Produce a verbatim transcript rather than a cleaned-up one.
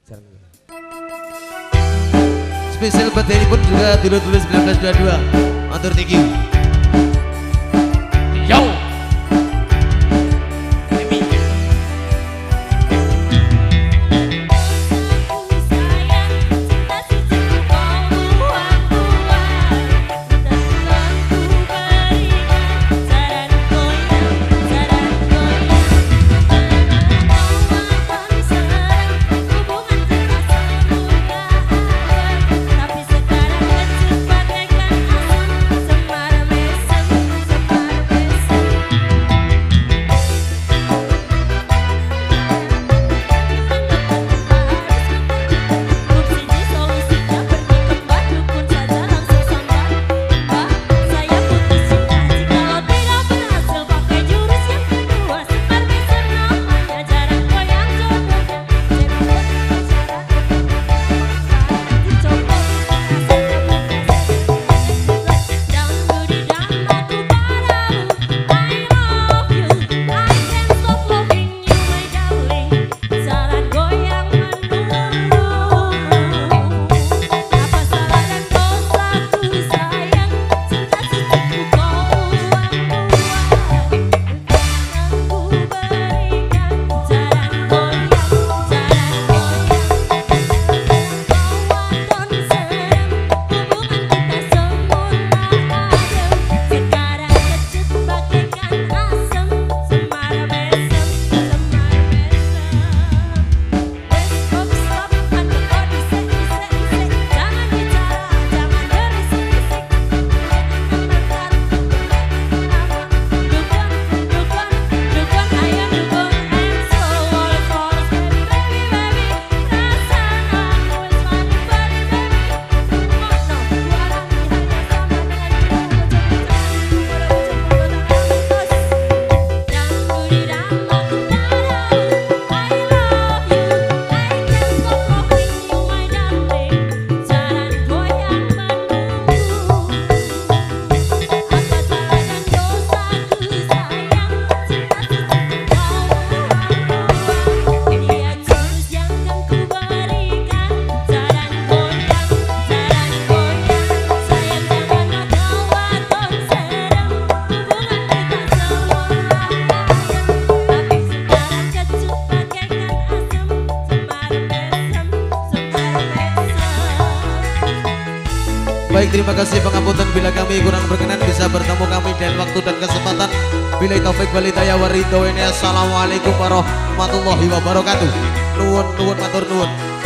Spesial buat Denny pun juga dulu-dulu seribu sembilan ratus dua puluh dua. Matur thank you. Yo. Baik, terima kasih pengampunan bila kami kurang berkenan bisa bertemu kami dan waktu dan kesempatan. Bila taufik walhidayah waridho ini. Assalamualaikum warahmatullahi wabarakatuh. Nuwun nuwun matur nuwun.